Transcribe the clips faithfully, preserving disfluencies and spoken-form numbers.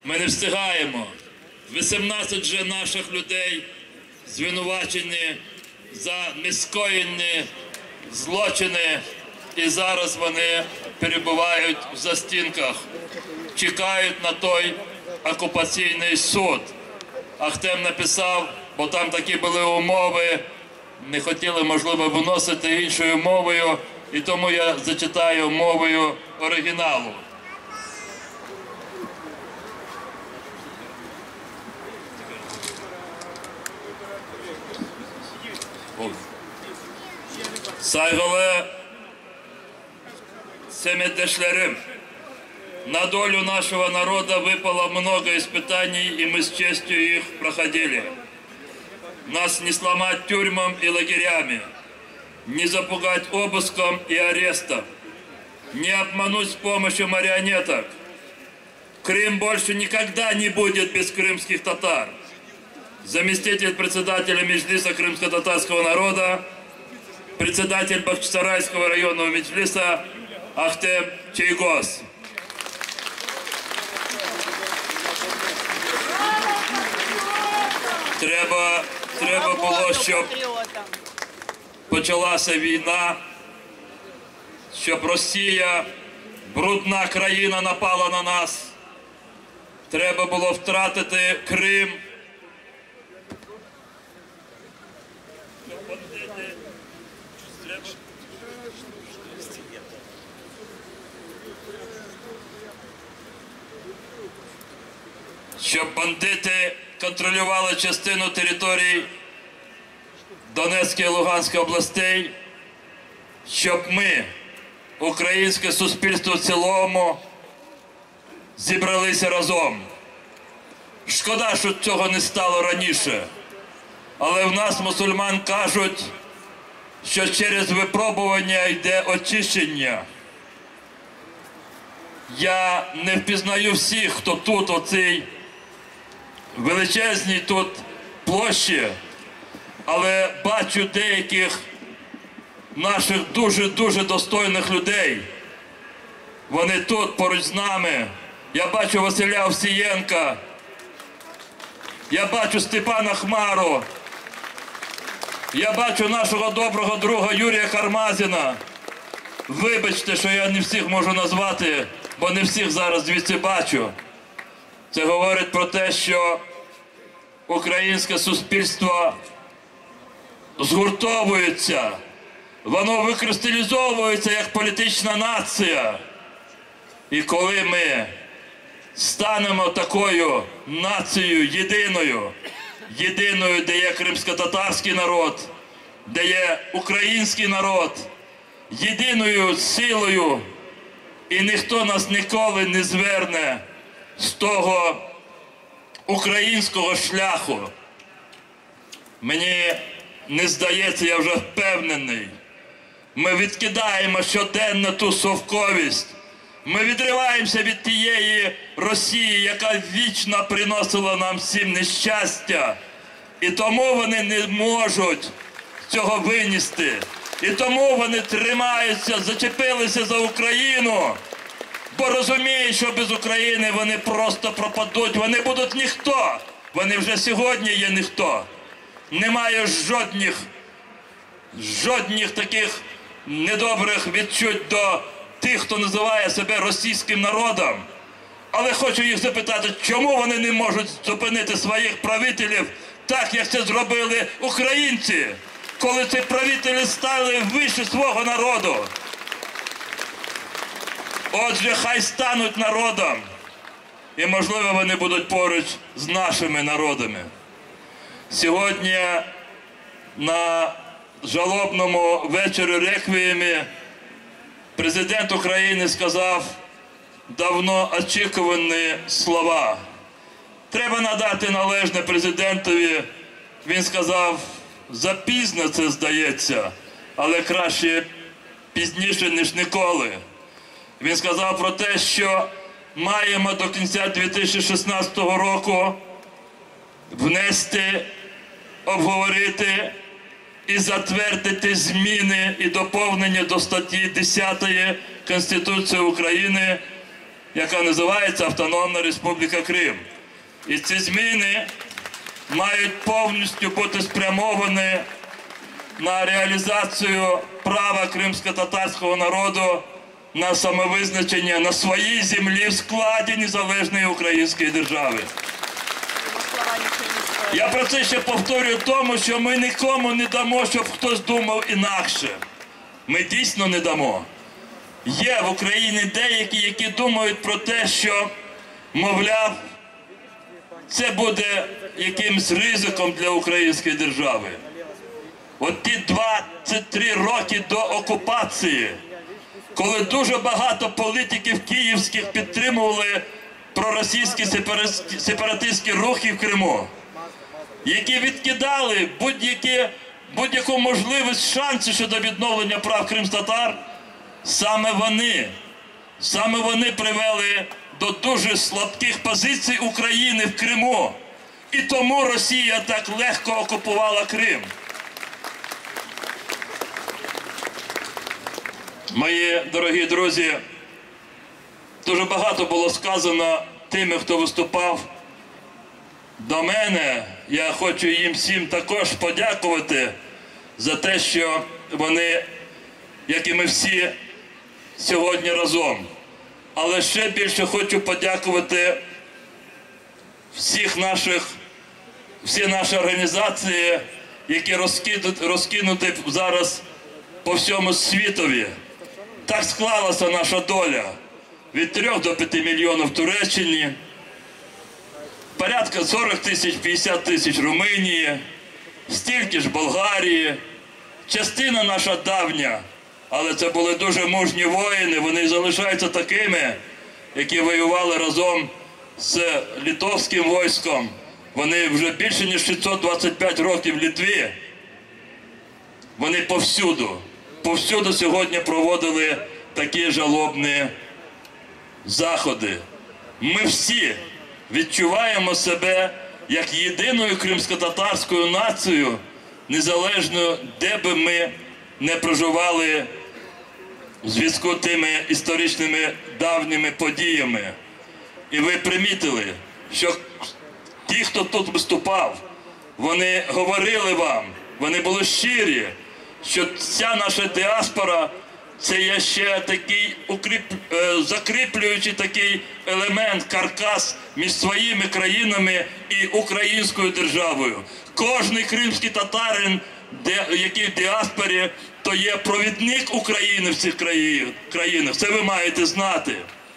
Ми не встигаємо. вісімнадцять же наших людей звинувачені за нескоєні злочини, і зараз вони перебувають в застінках, чекають на той окупаційний суд. Ахтем написав, бо там такі були умови, не хотіли, можливо, виносити іншою мовою, і тому я зачитаю мовою оригіналу. Saygılı Семидешлярим, на долю нашего народа выпало много испытаний, и мы с честью их проходили. Нас не сломать тюрьмам и лагерями, не запугать обыском и арестом, не обмануть с помощью марионеток. Крым больше никогда не будет без крымских татар. Заместитель председателя Меджлиса крымско-татарского народа, председатель Бахчисарайского районного Меджлиса Ахтем Чейгоз. Треба, треба було, щоб почалася війна, щоб Росія, брудна країна, напала на нас. Треба було втратити Крим. Щоб бандити контролювали частину територій Донецької і Луганської областей, щоб ми, українське суспільство в цілому, зібралися разом. Шкода, що цього не стало раніше, але в нас, мусульман, кажуть, що через випробування йде очищення. Я не впізнаю всіх, хто тут, оцій величезній тут площі, але бачу деяких наших дуже-дуже достойних людей. Вони тут поруч з нами. Я бачу Василя Овсієнка, я бачу Степана Хмару, я бачу нашого доброго друга Юрія Кармазіна. Вибачте, що я не всіх можу назвати, бо не всіх зараз звідси бачу. Це говорить про те, що українське суспільство згуртовується, воно викристалізовується як політична нація. І коли ми станемо такою нацією єдиною, єдиною, де є кримсько-татарський народ, де є український народ, єдиною силою, і ніхто нас ніколи не зверне з того українського шляху. Мені не здається, я вже впевнений, ми відкидаємо щоденно ту совковість, ми відриваємося від тієї Росії, яка вічно приносила нам всім нещастя, і тому вони не можуть цього винести. І тому вони тримаються, зачепилися за Україну, бо розуміють, що без України вони просто пропадуть, вони будуть ніхто. Вони вже сьогодні є ніхто. Немає жодних, жодних таких недобрих відчуть до тих, хто називає себе російським народом. Але хочу їх запитати, чому вони не можуть зупинити своїх правителів так, як це зробили українці, коли ці правителі стали вище свого народу. Отже, хай стануть народом, і, можливо, вони будуть поруч з нашими народами. Сьогодні на жалобному вечорі реквіємі президент України сказав давно очікувані слова. Треба надати належне президентові. Він сказав, запізно це здається, але краще пізніше, ніж ніколи. Він сказав про те, що маємо до кінця дві тисячі шістнадцятого року внести, обговорити і затвердити зміни і доповнення до статті десятої Конституції України, яка називається Автономна Республіка Крим. І ці зміни мають повністю бути спрямовані на реалізацію права кримсько-татарського народу на самовизначення на своїй землі в складі незалежної української держави. Я про це ще повторюю тому, що ми нікому не дамо, щоб хтось думав інакше. Ми дійсно не дамо. Є в Україні деякі, які думають про те, що, мовляв, це буде якимсь ризиком для української держави. От ті двадцять три роки до окупації, коли дуже багато політиків київських підтримували проросійські сепаратистські рухи в Криму, які відкидали будь-яку можливість, шанси щодо відновлення прав кримськотатар, саме вони, саме вони привели до дуже слабких позицій України в Криму. І тому Росія так легко окупувала Крим. Мої дорогі друзі, дуже багато було сказано тими, хто виступав до мене. Я хочу їм всім також подякувати за те, що вони, як і ми всі, сьогодні разом. Але ще більше хочу подякувати всіх наших, всі наші організації, які розкинуті зараз по всьому світові. Так склалася наша доля. Від трьох до п'яти мільйонів в Туреччині, порядка сорок тисяч, п'ятдесят тисяч в Румунії, стільки ж в Болгарії. Частина наша давня, але це були дуже мужні воїни, вони залишаються такими, які воювали разом з литовським військом. Вони вже більше ніж шістсот двадцять п'ять років в Литві. Вони повсюду, повсюду сьогодні проводили такі жалобні заходи. Ми всі відчуваємо себе як єдиною кримськотатарською нацією, незалежно де би ми не проживали у зв'язку з тими історичними давніми подіями. І ви примітили, що ті, хто тут виступав, вони говорили вам, вони були щирі, що ця наша діаспора – це є ще такий укріп... закріплюючий такий елемент, каркас між своїми країнами і українською державою. Кожний кримський татарин, який в діаспорі, то є провідник України в цих країнах. Це ви маєте знати.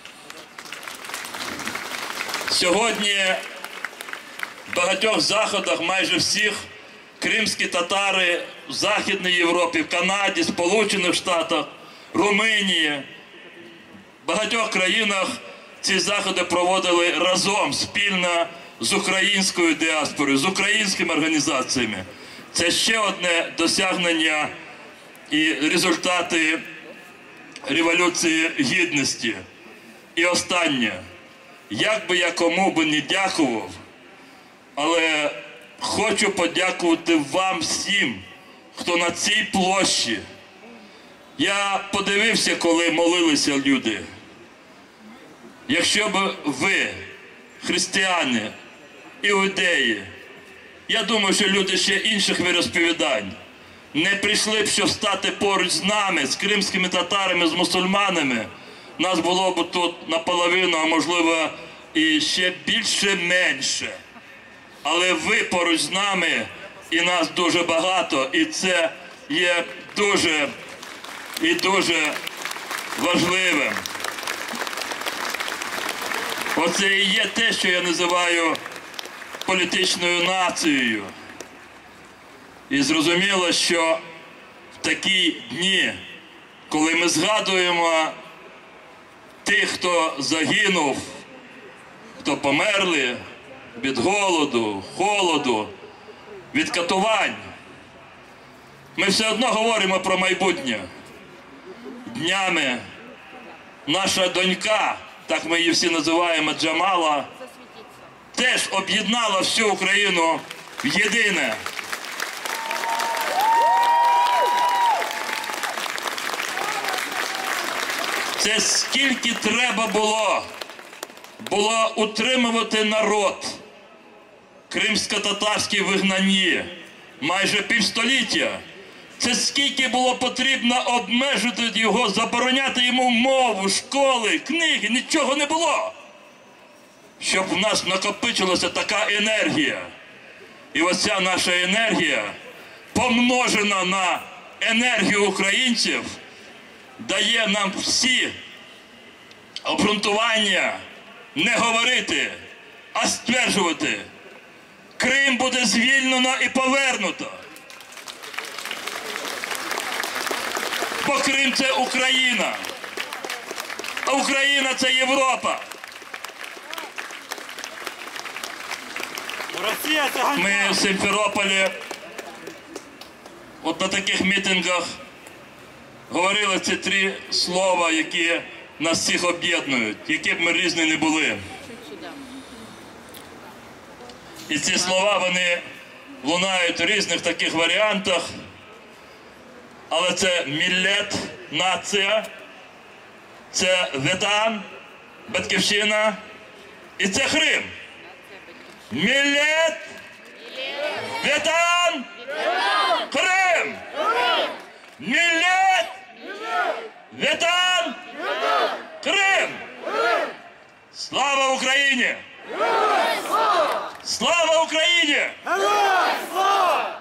Сьогодні в багатьох заходах, майже всіх, кримські татари в Західній Європі, в Канаді, Сполучених Штатах, Румунії, в багатьох країнах ці заходи проводили разом, спільно з українською діаспорою, з українськими організаціями. Це ще одне досягнення і результати Революції Гідності. І останнє. Як би я кому би не дякував, але хочу подякувати вам всім, хто на цій площі. Я подивився, коли молилися люди. Якщо б ви, християни, іудеї, я думаю, що люди ще інших віросповідань, не прийшли б, щоб стати поруч з нами, з кримськими татарами, з мусульманами, нас було б тут наполовину, а можливо і ще більше-менше. Але ви поруч з нами, і нас дуже багато, і це є дуже і дуже важливим. Оце і є те, що я називаю політичною нацією. І зрозуміло, що в такі дні, коли ми згадуємо тих, хто загинув, хто померли від голоду, холоду, від катувань, ми все одно говоримо про майбутнє. Днями наша донька, так ми її всі називаємо, Джамала, теж об'єднала всю Україну в єдине. Це скільки треба було було утримувати народ кримсько-татарській вигнанні майже півстоліття. Це скільки було потрібно обмежити його, забороняти йому мову, школи, книги, нічого не було. Щоб в нас накопичилася така енергія. І оця наша енергія, помножена на енергію українців, дає нам всі обґрунтування не говорити, а стверджувати. Крим буде звільнено і повернуто. Бо Крим – це Україна, а Україна – це Європа. Росія – це ганьба. Ми в Сімферополі от на таких мітингах говорили ці три слова, які нас всіх об'єднують, які б ми різні не були. І ці слова, вони лунають у різних таких варіантах, але це міллет, нація, це ветан, батьківщина і це Крим. Міллет, ветан, Крим. Міллет, ветан, Крим. Слава Україні! Слава Україні! Героям слава!